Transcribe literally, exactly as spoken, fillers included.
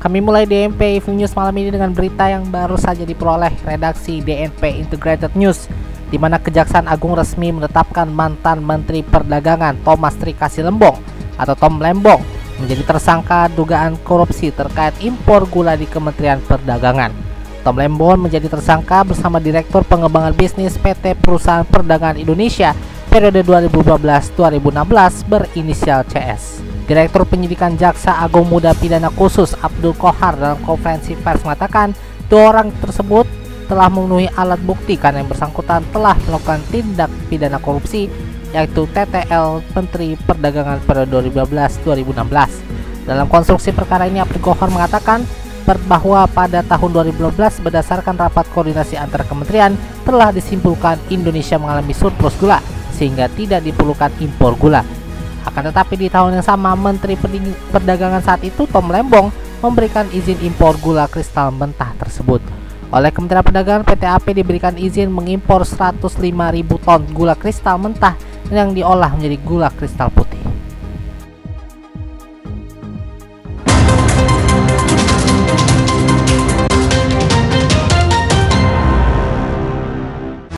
Kami mulai D N P Evening News malam ini dengan berita yang baru saja diperoleh redaksi D N P Integrated News, di mana Kejaksaan Agung resmi menetapkan mantan Menteri Perdagangan Thomas Trikasih Lembong atau Tom Lembong menjadi tersangka dugaan korupsi terkait impor gula di Kementerian Perdagangan. Tom Lembong menjadi tersangka bersama Direktur Pengembangan Bisnis P T Perusahaan Perdagangan Indonesia periode dua ribu dua belas sampai dua ribu enam belas berinisial C S. Direktur Penyidikan Jaksa Agung Muda Pidana Khusus Abdul Qohar dalam konferensi pers mengatakan dua orang tersebut telah memenuhi alat bukti karena yang bersangkutan telah melakukan tindak pidana korupsi, yaitu T T L Menteri Perdagangan periode dua ribu dua belas sampai dua ribu enam belas. Dalam konstruksi perkara ini, Abdul Qohar mengatakan bahwa pada tahun dua ribu dua belas berdasarkan rapat koordinasi antar kementerian telah disimpulkan Indonesia mengalami surplus gula sehingga tidak diperlukan impor gula. Akan tetapi di tahun yang sama, Menteri Perdagangan saat itu Tom Lembong memberikan izin impor gula kristal mentah tersebut. Oleh Kementerian Perdagangan, P T A P diberikan izin mengimpor seratus lima ribu ton gula kristal mentah yang diolah menjadi gula kristal putih.